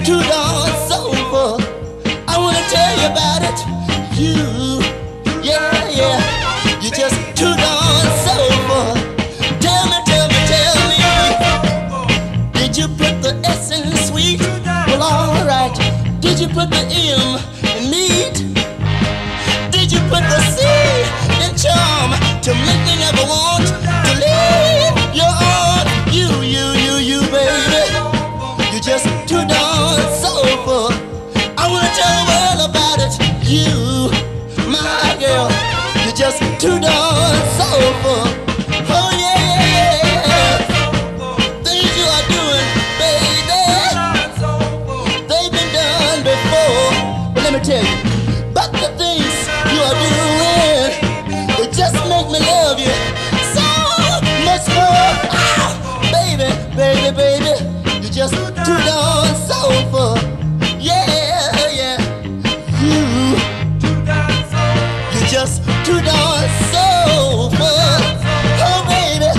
too darn soulful. I wanna tell you about it. You, yeah, yeah, you're just too darn soulful. Tell me, did you put the S in sweet? Well, alright. Did you put the M in meat? Did you put the C in charm to make me never want to leave your arms? You, baby, you're just too darn soulful. I wanna tell the world about it. You, my girl, you're just too darn soulful. Oh yeah, things you are doing, baby, they've been done before. But let me tell you, but the things you are doing, they just make me love you so much more. Ah, baby, you're just too darn soulful. Yeah, yeah, you're just too darn soulful. Oh, baby,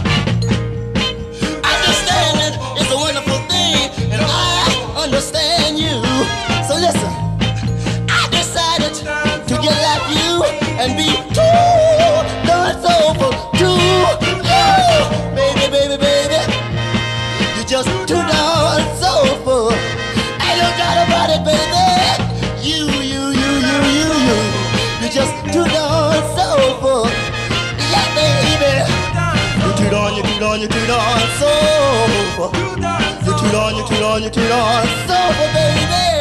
understanding is a wonderful thing, and I understand you. So listen, I decided to get like you and be too darn soulful. Too, oh, baby, you're just too darn soulful. Ain't no doubt about it, baby. You're just too darn soulful. Yeah, baby. You're too darn soulful. You're too darn soulful, baby.